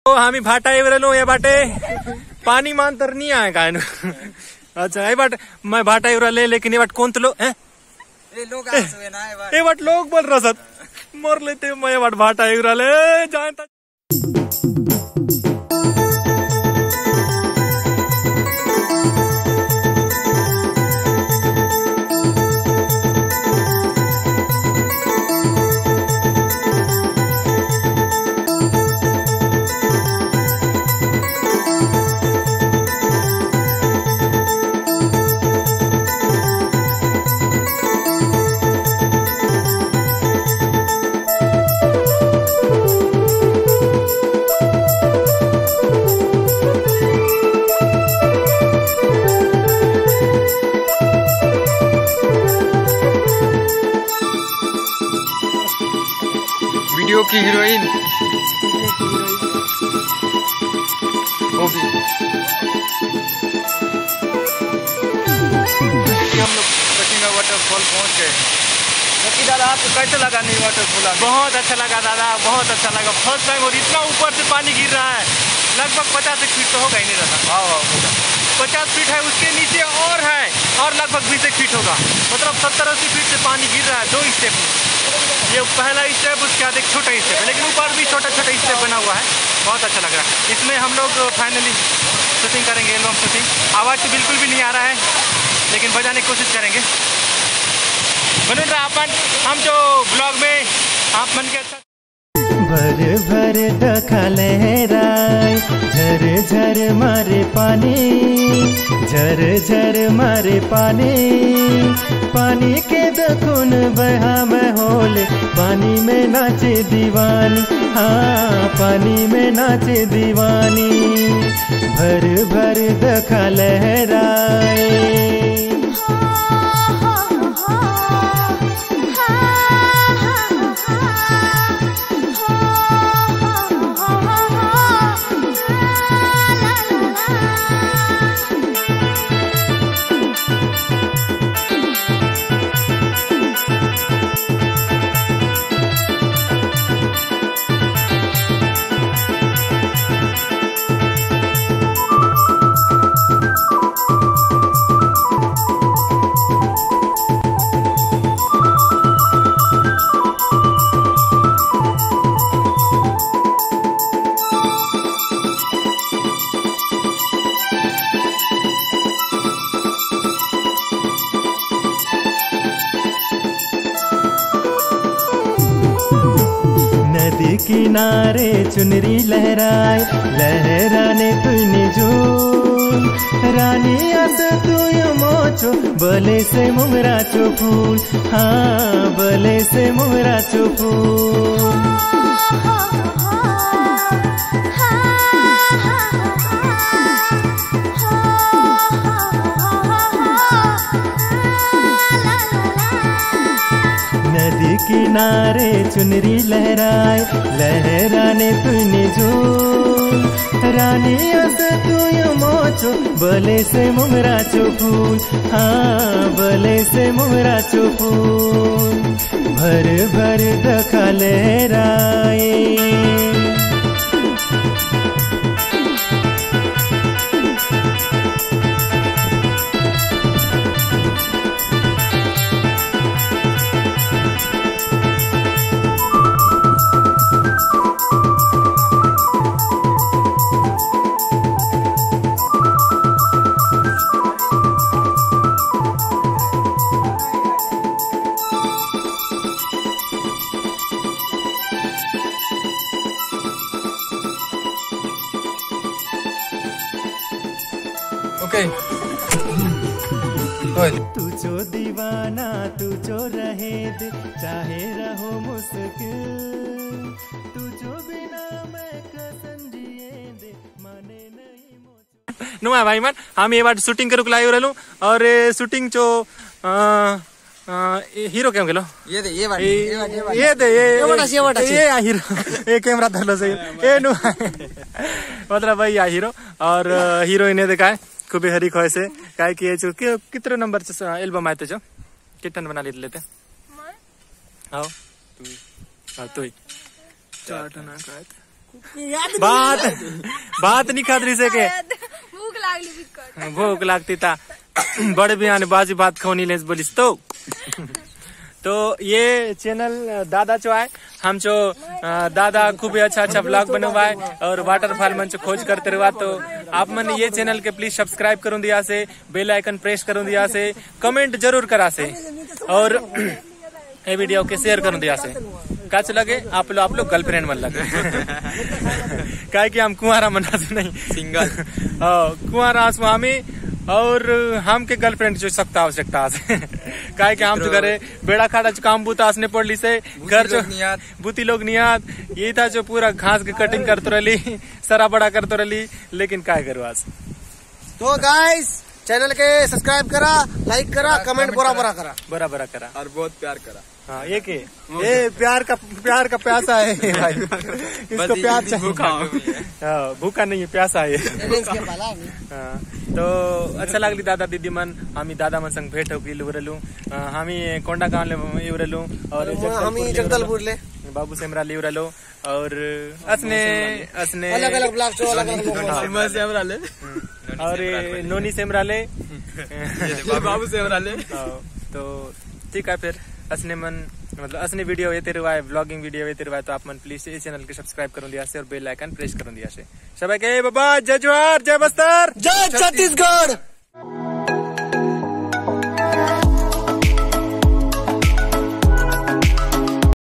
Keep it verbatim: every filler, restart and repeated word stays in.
तो हामी भाटा एवरेलो ये बाटे पानी मान तर नहीं आए का अच्छा ये बाट मैं भाटा एवरेले लेकिन ये बाट कौन तो लोग हैं ये लोग आ सके ना ये बाट लोग बोल रहा सत मर लेते मैं ये बाट भाटा एवरेले जानता वीडियो की हीरोइन होगी। हम लोग कटिंगा वाटरफॉल पहुंच गए। लकी दादा आपको कैसे लगा नहीं वाटरफॉल? बहुत अच्छा लगा दादा, बहुत अच्छा लगा। फर्स्ट टाइम और इतना ऊपर से पानी गिर रहा है, लगभग पचास एक फीट तो होगा ही नहीं दादा। हाँ पचास फीट है, उसके नीचे और है और लगभग बीस एक फीट होगा, मतलब सत्तर अस्सी फीट से पानी गिर रहा है दो स्टेप में। ये पहला स्टेप, उसके बाद एक छोटा स्टेप है, लेकिन ऊपर भी छोटा छोटा स्टेप बना हुआ है। बहुत अच्छा लग रहा है। इसमें हम लोग फाइनली शूटिंग करेंगे, एल्बम शूटिंग। आवाज़ तो बिल्कुल भी नहीं आ रहा है, लेकिन बजाने की कोशिश करेंगे। बने रहा अपन हम जो ब्लॉग में आप मन के अच्छा भर भर दखा लहराए, झर झर मारे पानी, झर झर मारे पानी, पानी के दखुन बहा में होले, पानी में नाचे दीवानी, हाँ पानी में नाचे दीवानी। भर भर दखा लहराए। नदी किनारे चुनरी लहराए, लहराने तुने जो रानी अस तुय मोचो, बले से मुमरा चो फूल, हाँ बले से मुमरा चो फूल। नदी किनारे चुनरी लहराए, लहराने तुने जो रानी अस तुय मोचो, बले से मुमरा चो फूल, हाँ बले से मुमरा चो फूल। भर भर दखा लहराए। ओके तू जो दीवाना तू जो रहे दे, चाहे रहो मुश्किल, तू जो बिना मैं कसम जिए दे, माने नहीं नुआ भाई मन हम ये बार शूटिंग करू लाइव रहलू और शूटिंग जो आ, आ, हीरो क्या गेलो ये दे ये बात ये ये दे ये ये बड़ा ये बड़ा ये हीरो ये कैमरा धरलो सही ए नु मतलब भाई या हीरो और हीरोइन देखा है खूब हरी खोए से काय कि जो कितने नंबर से एल्बम आते जो कितन बना लेते आओ तू तू ही चार टन का बात बात नहीं खात रही से के भूख लागली बिकट भूख लागती था बड़े बिहान बाजी बात खौनी लेस बोलिस तो तो ये चैनल दादा चो है हम जो दादा खूब अच्छा अच्छा ब्लॉग बनवाए और वाटरफॉल मन खोज करते रहा तो आप मन ये चैनल के प्लीज सब्सक्राइब करूँ दिया से बेल आइकन प्रेस करूँ दिया से कमेंट जरूर करा से और ये वीडियो के शेयर करूँ दिया से काच लगे आप लोग आप लोग गर्लफ्रेंड मन लगे क्या कि हम कुंवारा मना से नहीं सिंगल कुंवारा स्वामी और हम के गर्लफ्रेंड जो सकता आवश्यकता से काय के हम तो करे बेड़ा खाड़ा काम बूता आसने पड़ली से घर जो बूती लोग नियाद ये था जो पूरा घास के कटिंग करते रही सरा बड़ा करते रही लेकिन काय करो आज तो गाइस चैनल के सब्सक्राइब करा लाइक करा कमेंट बोरा बोरा करा बड़ा बड़ा करा और बहुत प्यार करा। हाँ ये के ये प्यार का प्यार का प्यासा है भाई इसको प्यार चाहिए भूखा भूखा नहीं है प्यासा है हाँ तो अच्छा लागली दादा दीदी मन हम दादा मन संग भेंट होगी लू हम कोंडा गाँव ले इवरलू और जगदलपुर ले बाबू सेमरा ले इवरलो और असने असने अलग अलग ब्लॉक चो अलग अलग सेमरा ले और नोनी सेमरा ले बाबू सेमरा ले तो ठीक है फिर असने मन मतलब असने वीडियो ये तेरे वाय व्लॉगिंग वीडियो ये तेरे वाय तो आप मन प्लीज इस चैनल के सब्सक्राइब करूँ दिया से और बेल आइकन प्रेस करूँ दिया से सब के बाबा जय जोहार जय बस्तर जय छत्तीसगढ़।